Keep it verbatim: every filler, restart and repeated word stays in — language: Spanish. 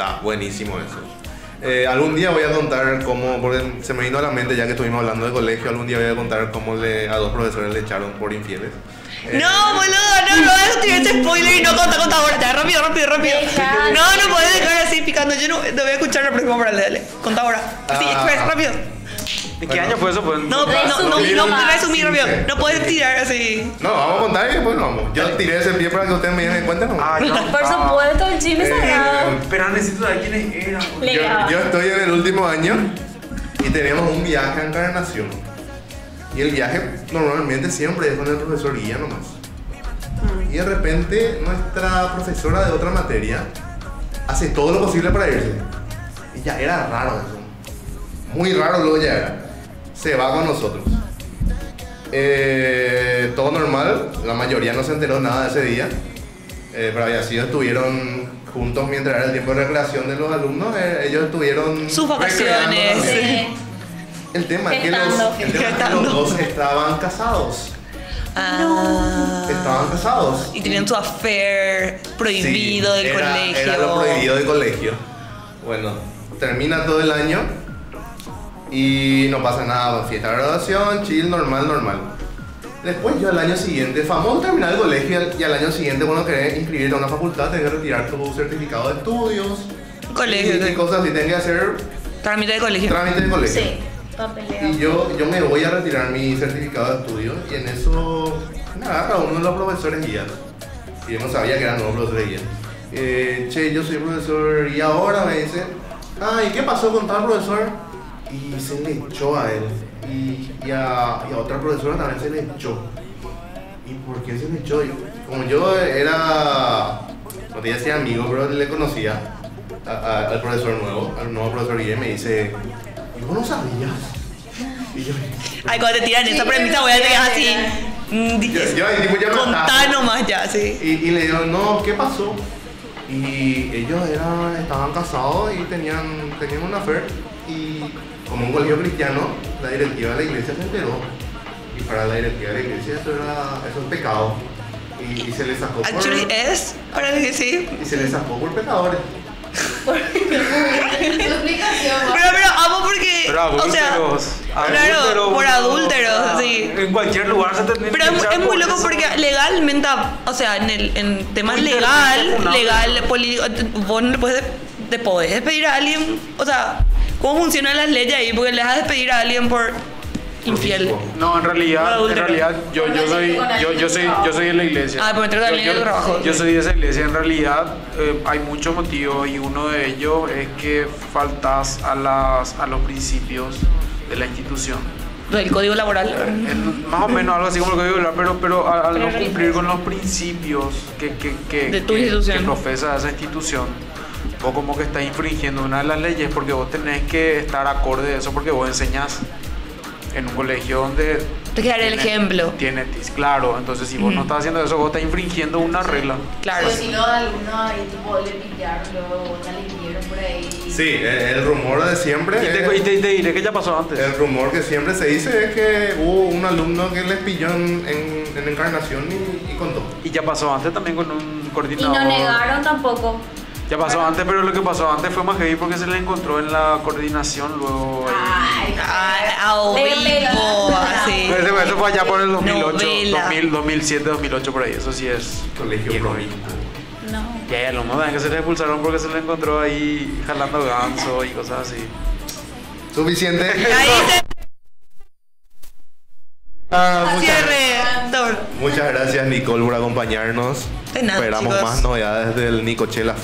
Está buenísimo eso. Eh, algún día voy a contar cómo, porque se me vino a la mente ya que estuvimos hablando de colegio, algún día voy a contar cómo le, a dos profesores le echaron por infieles. Eh, No, boludo, no, no vas a tirar ese spoiler y no conta, conta ahora. Ya, rápido, rápido, rápido. Deja. No, no podés dejar así picando. Yo no te voy a escuchar la próxima para dale. Conta ahora. Sí, Ah. express, rápido. ¿De qué año fue eso? Pues, No, no, no, no, Resumir no, nomás. resumir rápido. No puedes tirar así. No, vamos a contar y después nos vamos. Yo tiré ese pie para que ustedes me den cuenta, ¿no? Ah, yo, Por supuesto, el chisme Eh, sagrado. Pero necesito saber quiénes eran. Yo, Legal. yo estoy en el último año y tenemos un viaje a Encarnación. Y el viaje normalmente siempre es con el profesor guía nomás. Y de repente nuestra profesora de otra materia hace todo lo posible para irse. Y ya era raro eso. Muy raro luego ya era. Se va con nosotros. Eh, todo normal, la mayoría no se enteró nada de ese día. Eh, pero había sido, estuvieron juntos mientras era el tiempo de recreación de los alumnos. Eh, ellos estuvieron Sus recreando vacaciones. también. Sí. El tema es que los, Gestando. el tema es que Gestando. los dos estaban casados. Ah. Estaban casados. Y tenían su affair prohibido Sí, del era- colegio. Era lo prohibido del colegio. Bueno, termina todo el año y no pasa nada. Fiesta de graduación, chill, normal, normal. Después yo al año siguiente, famoso terminar el colegio y al año siguiente cuando querés inscribirte a una facultad tenés que retirar tu certificado de estudios. Colegio, Y, y sí. cosas así, tenés que hacer Trámite de colegio. trámite de colegio. Sí, papeleo. Y yo, yo me voy a retirar mi certificado de estudio y en eso me agarra uno de los profesores guías. Y yo no sabía que eran nuevos profesores guías. Eh, che, yo soy profesor y ahora me dice, ay, ¿qué pasó con tal profesor? Y se le echó a él. Y, y, a, y a otra profesora también se le echó. ¿Y por qué se le echó? Yo, como yo era, no tenía ese amigo, pero le conocía a- a- al profesor nuevo, al nuevo profesor guía, y me dice, ¿y vos no sabías? Y yo, Ay, cuando te tiran esa Sí, premisa pero voy a sí, dejar sí, así. sí. mm, di- Yo- yo ahí tipo ya me Contá ataba. nomás ya, sí. Y, y le digo, no, ¿qué pasó? Y ellos eran, estaban casados y tenían, tenían una affair. Y como un colegio cristiano, la directiva de la iglesia se enteró. Y para la directiva de la iglesia eso, era, eso es pecado. Y, y se les sacó por, Actually es, para que sí. y se les sacó por pecadores. Tu explicación, ¿no? Pero, pero amo porque, Pero o sea, adúlteros. claro, por adúlteros, o sea, sí. En cualquier lugar se tendría Pero que es, echar es muy por loco eso. porque legalmente, o sea, en el en temas Muy legal, internacional. legal, político, vos no le puedes, te podés despedir a alguien, o sea, ¿cómo funcionan las leyes ahí? Porque le vas a despedir a alguien por infiel. No, en realidad, en Adúltero. realidad yo, yo soy yo, yo soy yo soy de la iglesia. Ah, por meter a Yo- alguien en el yo- trabajo. Yo soy de esa iglesia. En realidad eh, hay muchos motivos y uno de ellos es que faltas a las a los principios de la institución. El código laboral. En- más o menos algo así como lo que digo, ¿verdad? pero pero al, al Pero no cumplir religioso. con los principios que que, que, De tu que- institución. que profesa esa institución, vos como que estás infringiendo una de las leyes porque vos tenés que estar acorde a eso porque vos enseñás en un colegio donde Te quedaré el tiene- ejemplo. tiene, claro, entonces si vos no Ujú. estás haciendo eso, vos estás infringiendo una regla. Claro. Pero si no, algunos ahí tipo le pillaron, luego no le dieron por ahí. Sí, el, el rumor de siempre. Y te, y es- te- y te diré que ya pasó antes. El rumor que siempre se dice es que hubo un alumno que les pilló en, en, en Encarnación y, y contó. Y ya pasó antes también con un Y coordinador. no negaron tampoco. Ya pasó antes, pero lo que pasó antes fue más heavy porque se le encontró en la coordinación luego. ahí. Ay, Ah, a De vivo, película. así. Pero eso, eso fue allá por el dos mil ocho, Novela. dos mil, dos mil siete, dos mil ocho por ahí. Eso sí es. Colegio viejo. promiscuo. no. Ya, ya, los modos que se le expulsaron porque se le encontró ahí jalando ganso y cosas así. Suficiente. Ahí se Ah, muchas, cierre. Todo. muchas gracias, Nicole, por acompañarnos. De nada, Esperamos chicos. más novedades del Nicochela.